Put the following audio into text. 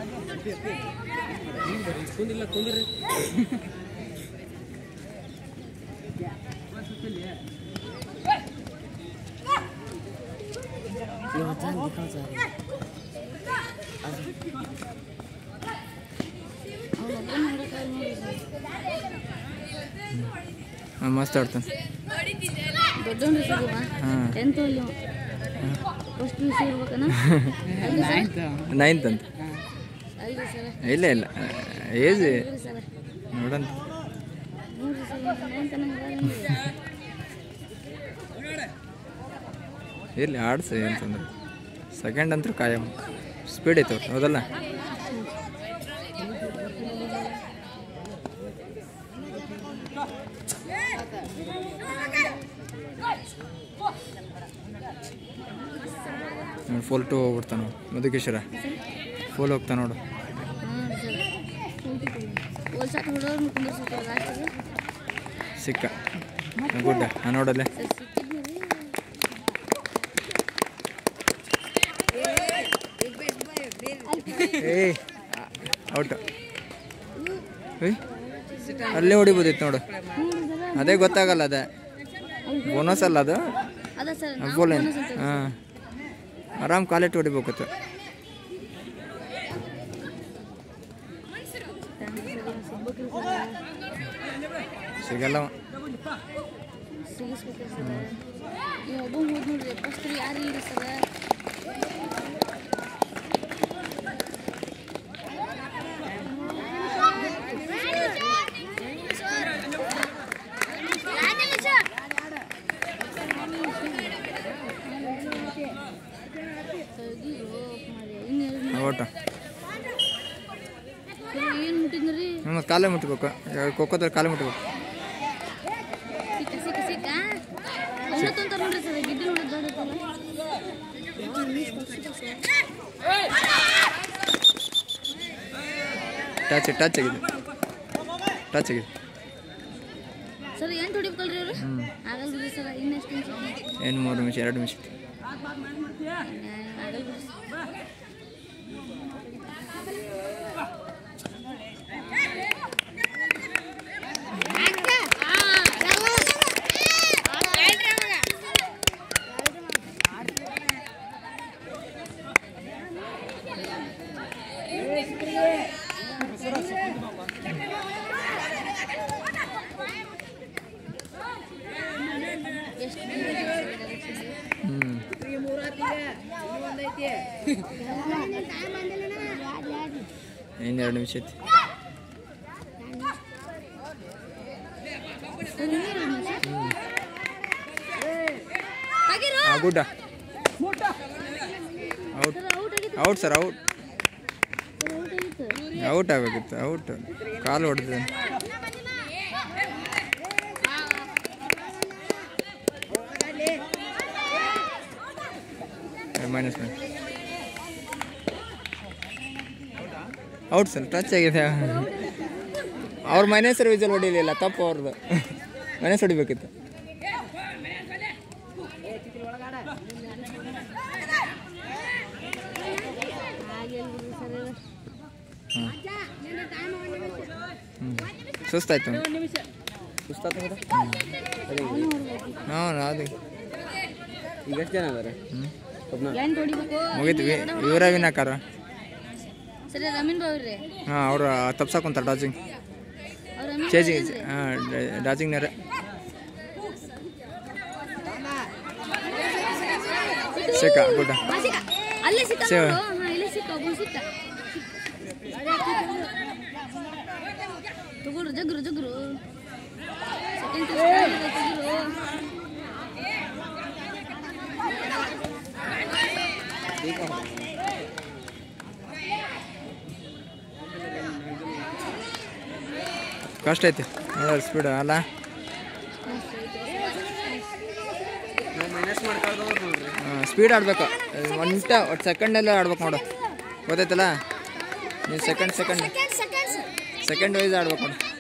ಕುಂದಿಲ್ಲ ಕುಂದ್ರಿ ಮಸ್ತ್ ಆಡ್ತಾನೆ ನೈನ್ತ್ ಅಂತ ಇಲ್ಲ ಇಲ್ಲ ಏಜ್ ನೋಡಂತ ಇರಲಿ ಆಡ್ಸಿ ಅಂತಂದ್ರೆ ಸೆಕೆಂಡ್ ಅಂತೂ ಕಾಯಂ ಸ್ಪೀಡ್ ಐತೆ ಅವ್ರು ಹೌದಲ್ಲ ಫುಲ್ ಟು ಹೋಗ್ಬಿಡ್ತಾನೆ ಮಧುಕೇಶ್ವರ ಫುಲ್ ಹೋಗ್ತಾನೆ ನೋಡು ಸಿಕ್ಕ ಗುಡ್ಡ ನೋಡಲ್ಲೇ ಏಯ್ ಔಟ್ ಅಲ್ಲೇ ಹೊಡಿಬೋದಿತ್ತು ನೋಡು ಅದೇ ಗೊತ್ತಾಗಲ್ಲ ಅದೇ ಬೋನಸ್ ಅಲ್ಲ ಅದು ಫುಲ್ ಹಾಂ ಆರಾಮ್ ಕಾಲಿಟ್ಟು ಹೊಡಿಬೇಕಿತ್ತು ಸಿಗಲ್ಲ ಓಟ ಕಾಲೇ ಮುಟ್ಬೇಕು ಖೋಖೋದಲ್ಲಿ ಕಾಲೇ ಮುಟ್ಬೇಕು ಟಚ್ ಟಚ್ ಆಗಿದೆ ಟಚ್ ಆಗಿದೆ ಏನು 3 ನಿಮಿಷ 2 ನಿಮಿಷ ಇನ್ನು 2 ನಿಮಿಷ ಐತಿ ಗುಡ್ಡ out out sir out out ಆಗಬೇಕಿತ್ತು ಔಟ್ ಕಾಲು ಹೊಡೆದಿದೆ ಮೈನಸ್ ಔಟ್ ಸರ್ ಟಚ್ ಆಗಿದೆ ಅವ್ರ ಮೈನಸ್ ವಿಜಲ್ ಹೊಡಿಲಿಲ್ಲ ತಪ್ಪು ಅವ್ರದ್ದು ಮೈನಸ್ ಹೊಡಿಬೇಕಿತ್ತು ಸುಸ್ತಾಯ್ತು ಸುಸ್ತಾಯ್ತು ಹಾಂ ಅದು ಈಗ ಎಷ್ಟು ಜನ ಅದಾರೆ ಮುಗೀತು ಇವರ ವಿನಾಕಾರ ಹಾಂ ಅವ್ರು ತಪ್ಸಾಕೊಂತಾರೆ ಡಾಜಿಂಗ್ ಚೇಜಿಂಗ್ ಹಾಂ ಡಾಜಿಂಗ್ನಾರ ಸಿಕ್ಕ ಗುಡ್ಡ ಜಗ್ರು ಜಗ್ರು ಕಷ್ಟ ಐತಿ ನೋಡೋರು ಸ್ಪೀಡ್ ಅಲ್ಲ ಸ್ಪೀಡ್ ಆಡ್ಬೇಕು ಒಟ್ಟು ಸೆಕೆಂಡಲ್ಲೇ ಆಡ್ಬೇಕು ನೋಡು ಗೊತ್ತಾಯ್ತಲ್ಲ ನೀವು ಸೆಕೆಂಡ್ ವೈಸ್ ಆಡ್ಬೇಕು ನೋಡು